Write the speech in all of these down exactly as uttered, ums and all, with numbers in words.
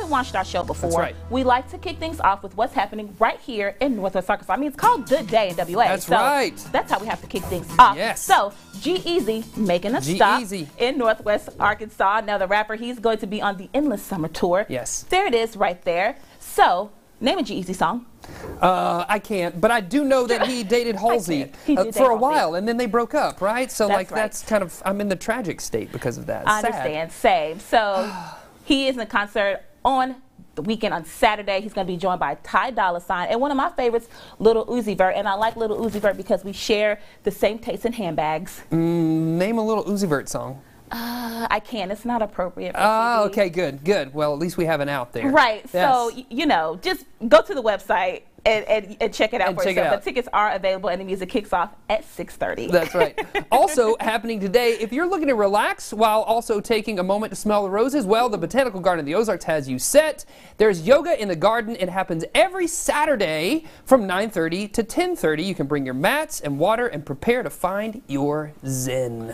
haven't watched our show before, That's right. we like to kick things off with what's happening right here in Northwest Arkansas. I mean, it's called Good Day in W A. That's so right. That's how we have to kick things off. Yes. So G-Eazy making a G-Eazy. stop in Northwest Arkansas. Now the rapper, he's going to be on the Endless Summer Tour. Yes. There it is right there. So name a G-Eazy song. Uh, I can't, but I do know that he dated Halsey He uh, did for date a while, and then they broke up, right? So That's like right. that's kind of, I'm in the tragic state because of that. I Sad. understand. Same. So he is in a concert on the weekend on Saturday. He's going to be joined by Ty Dolla Sign and one of my favorites, Lil Uzi Vert. And I like Lil Uzi Vert because we share the same taste in handbags. Mm, name a Lil Uzi Vert song. Uh, I can't. It's not appropriate for Oh, T V. okay, good, good. Well, at least we have an out there. Right. Yes. So, y- you know, just go to the website and, and, and check it out And for check it yourself. out. The tickets are available and the music kicks off at six thirty. That's right. Also happening today, if you're looking to relax while also taking a moment to smell the roses, well, the Botanical Garden of the Ozarks has you set. There's yoga in the garden. It happens every Saturday from nine thirty to ten thirty. You can bring your mats and water and prepare to find your zen.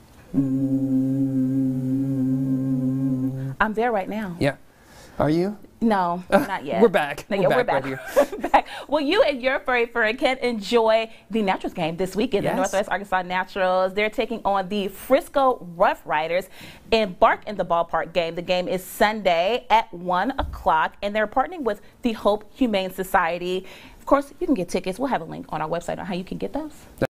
I'm there right now. Yeah. Are you? No, not yet. We're back. No, We're yeah, back we're back. right here. Back. Well, you and your furry friend can enjoy the Naturals game this weekend. Yes. The Northwest Arkansas Naturals. They're taking on the Frisco Rough Riders in Bark in the Ballpark game. The game is Sunday at one o'clock, and they're partnering with the Hope Humane Society. Of course, you can get tickets. We'll have a link on our website on how you can get those.